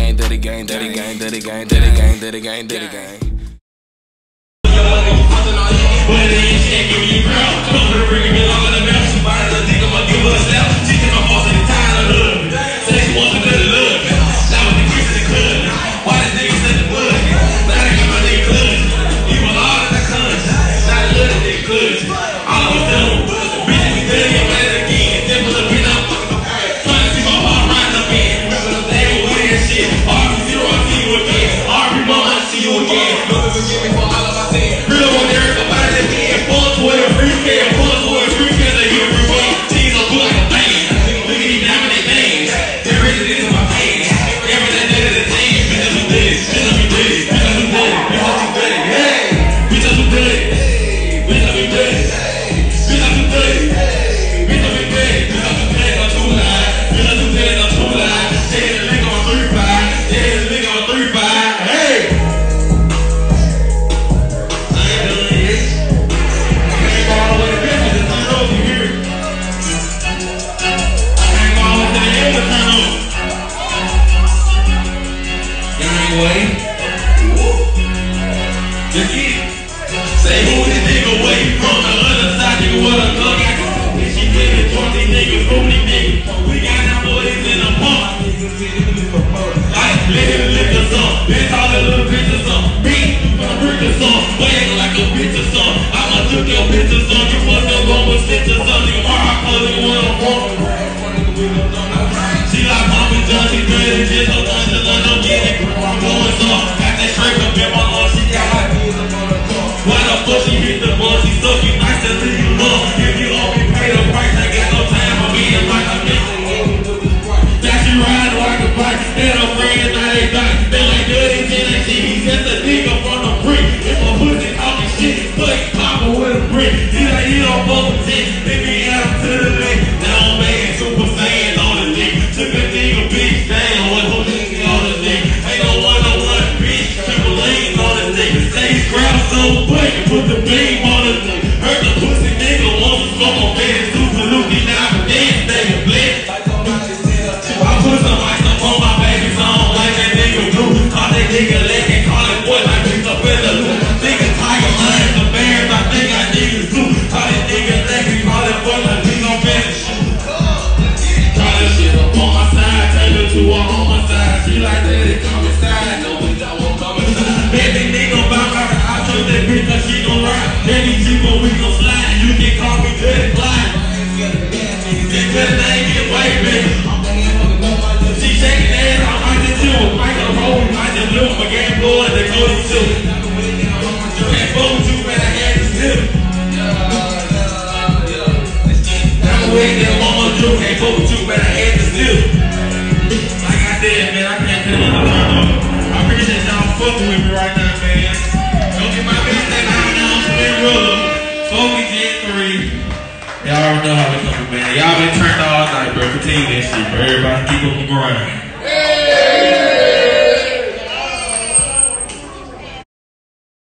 gang, dirty gang, dirty gang, dirty gang, dirty gang, dirty gang, dirty gang. Say who this nigga way from the other side, nigga, what a thug I can see. She niggas, 20 niggas, only niggas. We got them boys in the pump. Like, let him lick us up. Bitch, all the little bitches up. Beat, you gonna break us up. Waiting like a bitch or something. I'ma took your bitches on. You must have gone with stitches on. Nigga, my heart closing, you wanna walk. She like Mama John, she dirty, just no lunch, don't get it. I'm going soft. Got that straight up in my lungs, she got my knees up on the top. Why the fuck she hit the ball? She suck you nice until you love. If you owe me, pay the price. I got no time for being like a nigga. That she ride like a bike. And her friends, now they die. They like dirty, then they see me. Just a nigga from the brick. If a pussy talking shit, put Papa with a brick. He like, he don't fuck with shit. They be out to the leg. Now I'm making Super Saiyan on the dick. Took a nigga bitch down. What who nigga on the dick? Ain't no one-on-one bitch. Triple lane on the dick. Say he's grab some butt and put the beam on the dick. Heard the pussy nigga want to smoke on bed. Super Luke, now I'm dead, nigga bled. I put some ice up on my baby song like that nigga do. Call that nigga leg and call it boy like picked up in the loop. Nigga tiger lions, the bears, I think I niggas do. Call that nigga leg and call it boy like we gon' finish. Try this shit up on my side, turn it to a homicide. She like that, it come inside, no bitch, I won't come inside. Baby nigga bout her, I took that bitch cause she gon' ride. Any cheaper, we gon' slide, you can call me Dirty Glide. Just cause I ain't get away, baby. She shaking ass, I might just chill. Might just roll, might just look. My game blowing, they go to chill. Can't fuck with you, man, I had to slip. I'm away, that mama Drew. Can't fuck with you, man, I had to slip. Like I said, man, I can't tell you no more. I appreciate y'all fucking with me right now, man. Don't get my bitch that I know I'm spin roller. Focus Gen 3. Y'all already know how we coming, man. Y'all been turned all night, bro. Continue that shit, bro. Everybody keep up the grind.